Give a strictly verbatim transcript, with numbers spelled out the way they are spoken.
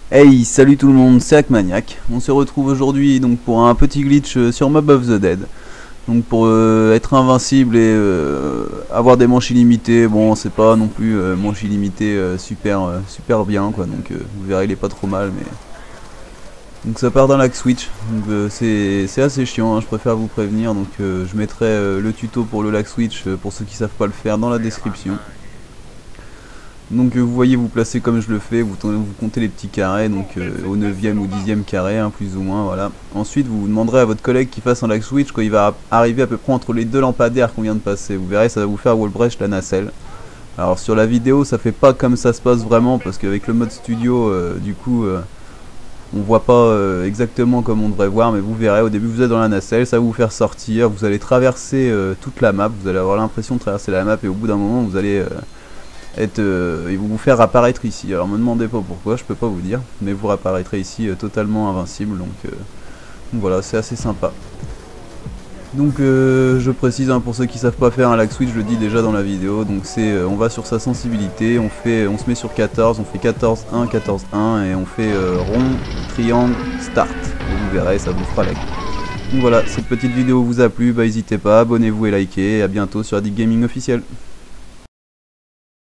Hey, salut tout le monde, c'est Hackmaniac. On se retrouve aujourd'hui donc pour un petit glitch euh, sur Mob of the Dead. Donc pour euh, être invincible et euh, avoir des manches illimitées, bon c'est pas non plus euh, manches illimitées euh, super euh, super bien quoi. Donc euh, vous verrez il est pas trop mal mais. Donc ça part d'un lag switch. Donc euh, c'est c'est assez chiant, hein, je préfère vous prévenir. Donc euh, je mettrai euh, le tuto pour le lag switch euh, pour ceux qui savent pas le faire dans la description. Donc euh, vous voyez vous placez comme je le fais, vous, vous comptez les petits carrés, donc euh, au neuvième ou dixième carré, hein, plus ou moins, voilà. Ensuite vous demanderez à votre collègue qui fasse un lag switch quand il va arriver à peu près entre les deux lampadaires qu'on vient de passer. Vous verrez, ça va vous faire wall breach la nacelle. Alors sur la vidéo ça fait pas comme ça se passe vraiment, parce qu'avec le mode studio, euh, du coup, euh, on voit pas euh, exactement comme on devrait voir, mais vous verrez, au début vous êtes dans la nacelle, ça va vous faire sortir, vous allez traverser euh, toute la map, vous allez avoir l'impression de traverser la map, et au bout d'un moment vous allez... Euh, Être, euh, ils vont vous faire apparaître ici. Alors me demandez pas pourquoi, je peux pas vous dire, mais vous apparaîtrez ici euh, totalement invincible, donc, euh, donc voilà, c'est assez sympa. Donc euh, je précise, hein, pour ceux qui savent pas faire un lag switch, je le dis déjà dans la vidéo, donc c'est euh, on va sur sa sensibilité, on fait, on se met sur quatorze, on fait quatorze un, quatorze un et on fait euh, rond, triangle, start. Et vous verrez, ça vous fera lag. Donc voilà, cette petite vidéo vous a plu, bah n'hésitez pas, abonnez-vous et likez, et à bientôt sur Addict Gaming officiel.